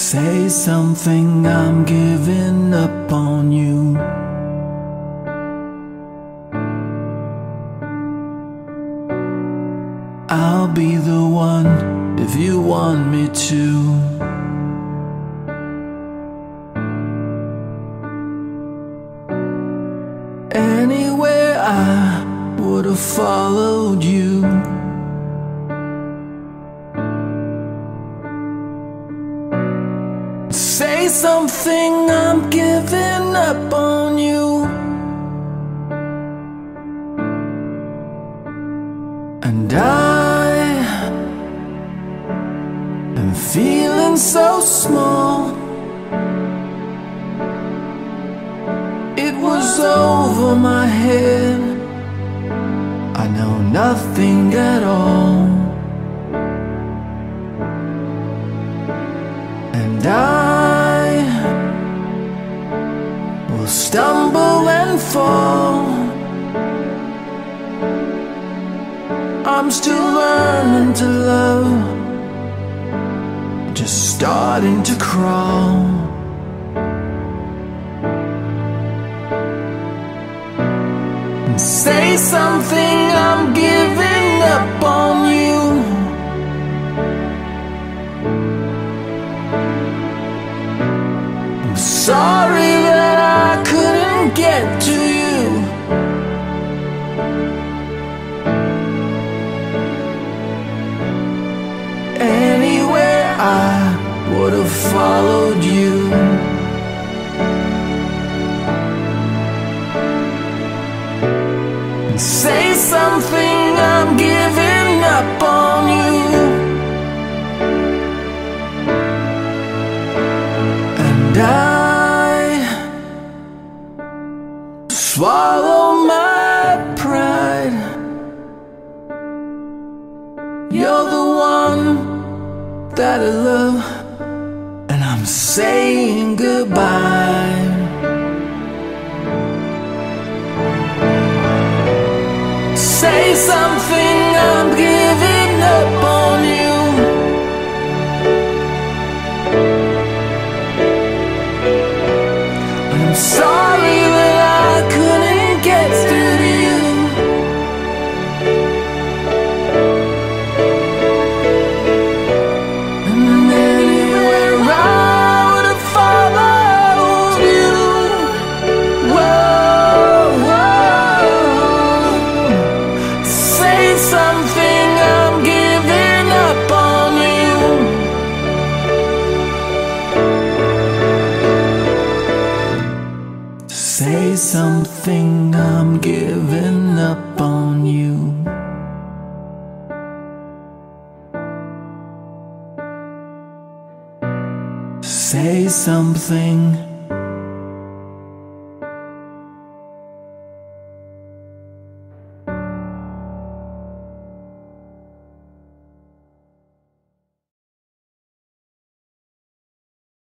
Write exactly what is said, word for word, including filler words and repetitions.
Say something, I'm giving up on you. I'll be the one if you want me to. Anywhere I would've followed you. Say something, I'm giving up on you. And I am feeling so small. It was over my head. I know nothing at all. And I will stumble and fall. I'm still learning to love, just starting to crawl. And say something, I'm giving up on you. I'm sorry that I couldn't get to you. Anywhere I would've followed you. And say something, I'm giving up on you. And I swallow my pride. You're the one that I love, and I'm saying goodbye. Say something, I'm giving up on you. I'm sorry that I couldn't get through to you. And anywhere I would've followed you. Whoa, whoa. Say something, I'm giving up on you. Say something, I'm giving up on you. Say something.